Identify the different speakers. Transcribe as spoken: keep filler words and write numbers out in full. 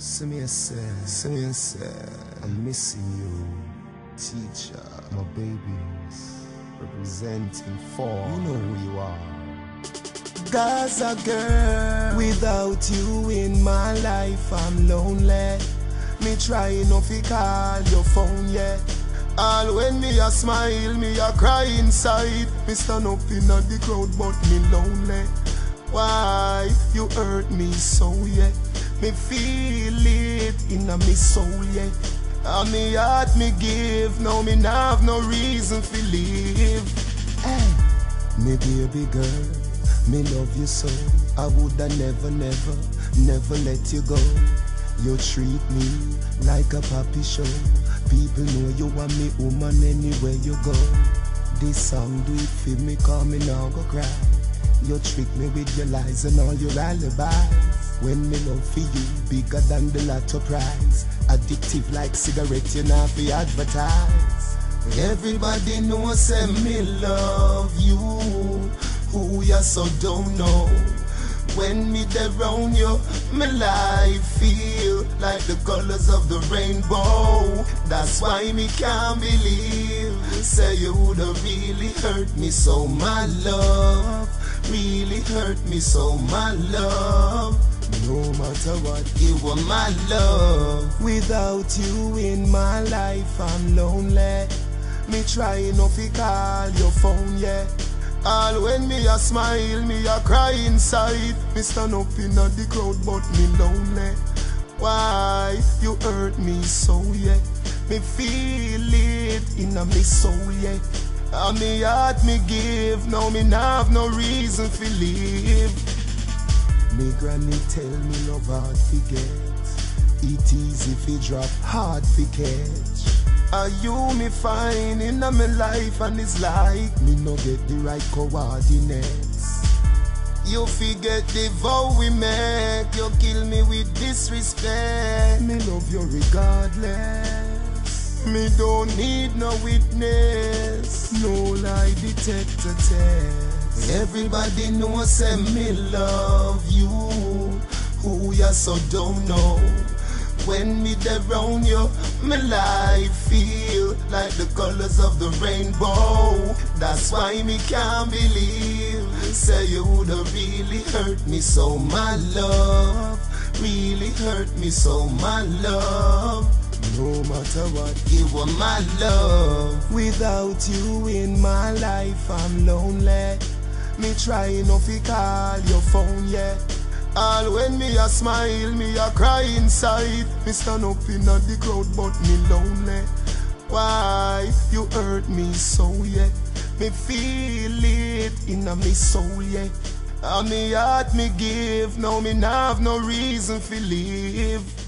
Speaker 1: See me say, see me say, I'm missing you, teacher, my babies, representing for, you know who you are. Gaza girl, without you in my life I'm lonely. Me try not to call your phone yet. All when me a smile, me a cry inside. Me stand up in the crowd but me lonely. Why you hurt me so yet? Me feel it in a me soul yet. And me heart me give, now me nah have no reason to live. Hey, me baby girl, me love you so. I woulda never, never, never let you go. You treat me like a puppy show. People know you want me woman anywhere you go. This song do it for me, call me now go cry. You trick me with your lies and all your alibis. When me love for you bigger than the lotto prize. Addictive like cigarette, you not be advertise. Everybody knows say me love you. Who you so don't know. When me there round you, my life feel like the colors of the rainbow. That's why me can't believe say you woulda really hurt me so, my love. Really hurt me so, my love. No matter what, you were my love. Without you in my life I'm lonely. Me try not to call your phone yet. All when me a smile, me a cry inside. Me stand up in the crowd but me lonely. Why you hurt me so yet? Me feel it in a me soul yet. And me heart me give, now me nah have no reason to live. Me granny tell me love hard to get. It easy fi drop, hard to catch. Are you me find in my life and it's like me no get the right coordinates. You forget the vow we make, you kill me with disrespect. Me love you regardless. Me don't need no witness, no lie detector test. Everybody knows say me love you. Who you so don't know. When me there round you, my life feel like the colors of the rainbow. That's why me can't believe say you woulda really hurt me so, my love. Really hurt me so, my love. No matter what, you were my love. Without you in my life I'm lonely. Me try not to call your phone yet. All when me a smile, me a cry inside. Me stand up in the crowd but me lonely. Why you hurt me so yet? Me feel it in a me soul yet. And me heart me give, now me nah have no reason to live.